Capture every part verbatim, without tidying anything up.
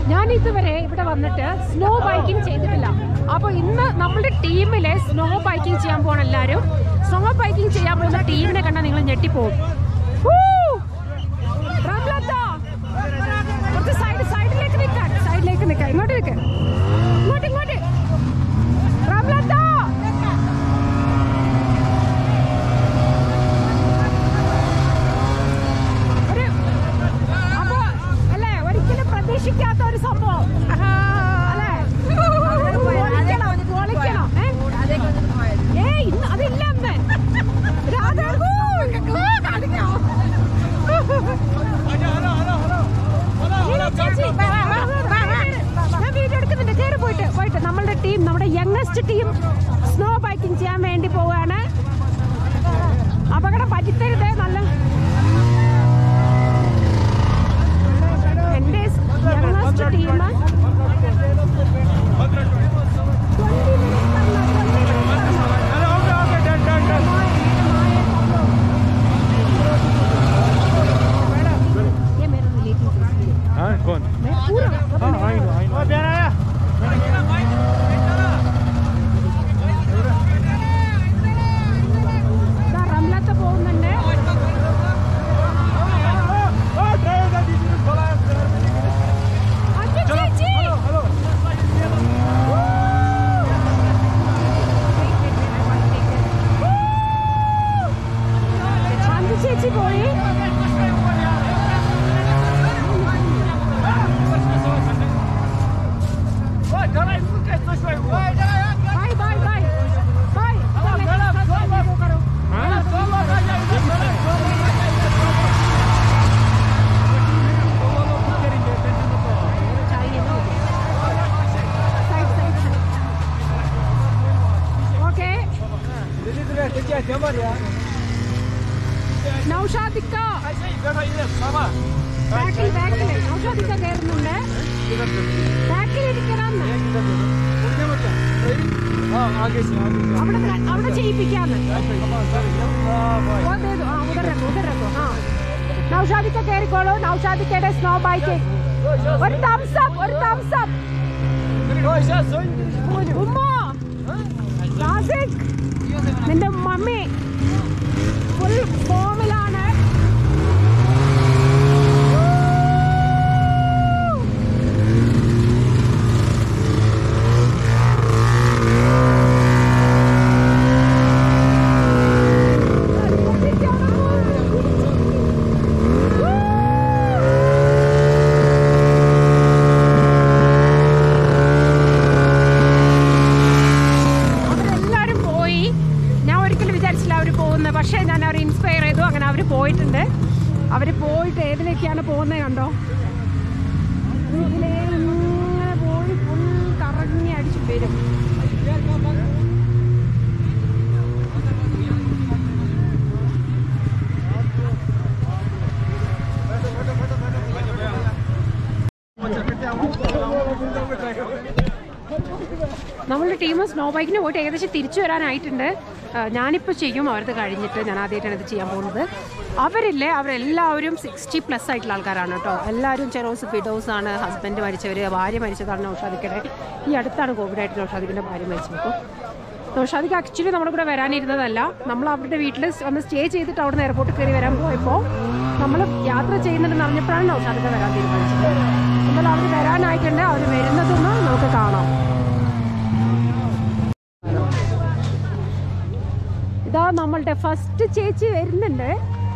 ഞാൻ ഇതുവരെ ഇവിടെ വന്നിട്ട് സ്നോ ബൈക്കിംഗ് ചെയ്തിട്ടില്ല. അപ്പോൾ ഇന്ന് നമ്മുടെ ടീമിലെ സ്നോ ബൈക്കിംഗ് ചെയ്യാൻ പോകണം എല്ലാവരും. സ്നോ ബൈക്കിംഗ് ചെയ്യാൻ പോകുന്ന ടീമിനെ കണ്ടാൽ നിങ്ങൾ ഞെട്ടിപ്പോകും. സൈഡ് സൈഡിലേക്ക് നിൽക്കാൻ സൈഡിലേക്ക് നിൽക്കാം. ഇങ്ങോട്ട് നിൽക്ക്, ഇങ്ങോട്ട് ഇങ്ങോട്ട്. അപ്പോ അല്ലേ ഒരിക്കലും പ്രതീക്ഷിക്കാത്ത ഒരു സംഭവം അല്ലേ? ഏ ഇന്ന് അതില്ല അന്ന് ഞാൻ വീഡിയോ എടുക്കുന്നുണ്ട്. കയറി പോയിട്ട് പോയിട്ട് നമ്മളുടെ ടീം, നമ്മുടെ യങ്ങസ്റ്റ് ടീം സ്നോ ബൈക്കിംഗ് ചെയ്യാൻ വേണ്ടി പോവുകയാണ്. അപകടം പറ്റിത്തരുതേ. നല്ല എൻ്റെ യങ്ങസ്റ്റ് ടീം റംലത്ത് പോകുന്നുണ്ട്. ചേച്ചി പോയി. നൗഷാദിക്ക ബാക്കിൽ ബാക്കിൽ നൗഷാദിക്ക കയറുന്നുണ്ട്. ബാക്കിലിരിക്കണം. അവിടെ അവിടെ ചെയ്യിപ്പിക്കാന്ന്. നൗഷാദിക്ക കയറിക്കോളൂ. നൗഷാദിക്കയുടെ സ്നോ ബൈക്ക്. ഒരു തംസ് അപ്പ്, ഒരു തംസ് അപ്പ്. ഉമ്മ ക്ലാസിക്. നിന്റെ മമ്മി ഫുൾ ഫോമിലാണ്. പക്ഷേ ഞാൻ അവർ ഇൻസ്പയർ ചെയ്തു. അങ്ങനെ അവർ പോയിട്ടുണ്ട്. അവർ പോയിട്ട് ഏതിലേക്കാണ് പോകുന്നത് കണ്ടോ? ഇതിലേ ഇങ്ങനെ പോയി ഫുൾ കറങ്ങി അടിച്ചു വരും. നമ്മളുടെ ടീം സ്നോ ബൈക്കിന് പോയിട്ട് ഏകദേശം തിരിച്ചു വരാനായിട്ടുണ്ട്. ഞാനിപ്പോൾ ചെയ്യും അവരത് കഴിഞ്ഞിട്ട്. ഞാൻ ആദ്യമായിട്ടാണ് ഇത് ചെയ്യാൻ പോകുന്നത്. അവരില്ലേ അവരെല്ലാവരും സിക്സ്റ്റി പ്ലസ് ആയിട്ടുള്ള ആൾക്കാരാണ് കേട്ടോ. എല്ലാവരും ചെറോസ് ഫിഡോസ് ആണ്. ഹസ്ബൻഡ് മരിച്ചവർ, ഭാര്യ മരിച്ചതാണ് നൗഷാദിക്കയുടെ. ഈ അടുത്താണ് കോവിഡായിട്ട് നൗഷാദിക്കിൻ്റെ ഭാര്യ മരിച്ചത്. അപ്പോൾ നൗഷാദിക്ക് ആക്ച്വലി നമ്മുടെ കൂടെ വരാനിരുന്നതല്ല. നമ്മൾ അവരുടെ വീട്ടിൽ വന്ന് സ്റ്റേ ചെയ്തിട്ട് അവിടെ നിന്ന് എയർപോർട്ടിൽ കയറി വരാൻ പോയപ്പോൾ നമ്മൾ യാത്ര ചെയ്യുന്നുണ്ടെന്ന് അറിഞ്ഞപ്പോഴാണ് നൗഷാദിക്ക വരാൻ തീരുമാനിച്ചത്. എന്നാൽ അവർ വരാനായിട്ടുണ്ട്. അവർ വരുന്നതൊന്ന് നമുക്ക് കാണാം. ഇതാ നമ്മളുടെ ഫസ്റ്റ് ചേച്ചി വരുന്നുണ്ട്.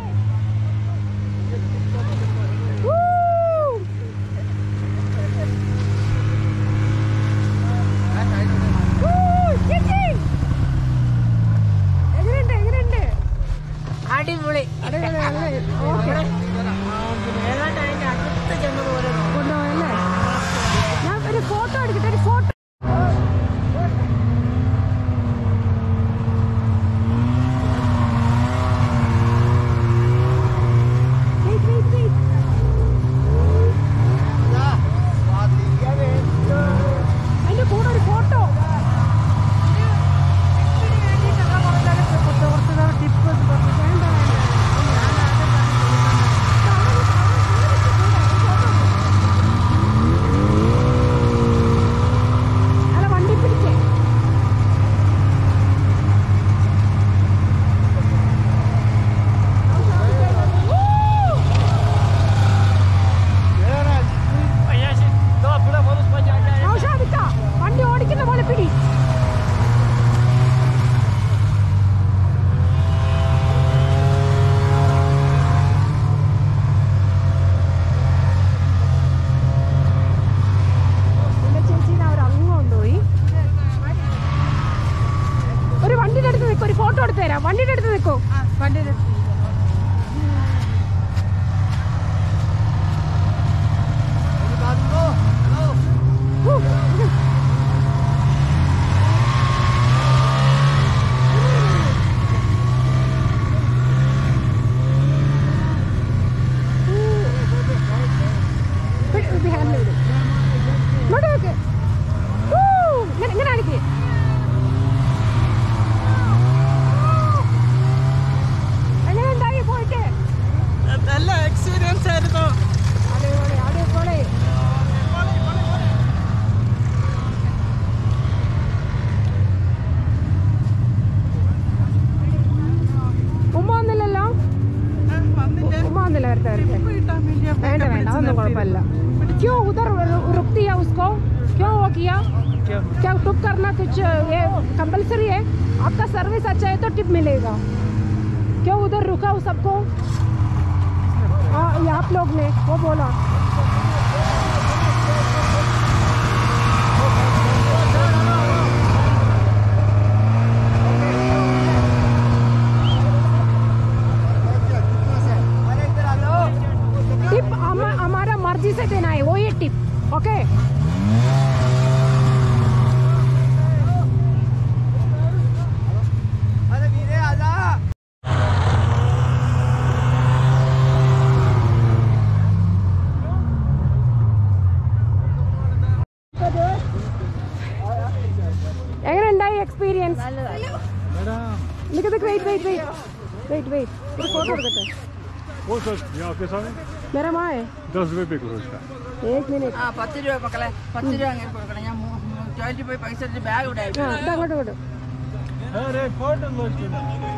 എങ്ങനെയുണ്ട് എങ്ങനെയുണ്ട്? അടിപൊളി അടിപൊളി. കൊണ്ടുപോയല്ലേ? ഞാൻ ഒരു ഫോട്ടോ എടുക്കട്ടെ. ഒരു ഫോട്ടോ ഇങ്ങോട്ട് നോക്ക്. ഇങ്ങനെ ഇങ്ങനെ കാണിക്ക്. എങ്ങനെയുണ്ടായി പോയിട്ട്? നല്ല എക്സ്പീരിയൻസ് ആയിരുന്നു. അടിപൊളി അടിപൊളി. ഉമ്മ വന്നില്ലല്ലോ? ഉമ്മ വന്നില്ല വരട്ടെ വരട്ടെ. വേണ്ട വേണ്ട അതൊന്നും കുഴപ്പമില്ല. क्यों उधर रुक दिया उसको? क्यों वो किया? क्या टुक करना कुछ ये कंपलसरी है? आपका सर्विस अच्छा है तो टिप मिलेगा. क्यों उधर रुका सबको? हाँ ये आप लोग ने वो बोला. टिप हमारा मर्जी से देना है वो ये टिप. ओके എങ്ങനെയുണ്ടായി experience? Nick Nick wait wait wait wait wait ഒരു ഫോട്ടോ എടുക്കട്ടെ. वो सर ये आपके सामने मेरा माँ है. दस रुपये पे करो इसका. एक मिनट. ആ പത്ത് രൂപ മക്കളെ, പത്ത് രൂപ അങ്ങനെ കൊടുക്കണം. ഞാൻ ടോയ്ലറ്റിൽ പോയി പൈസ ബാഗ് ഇവിടെ ആ ഇത് അങ്ങോട്ട് വിടും. अरे फोटो लो इसको.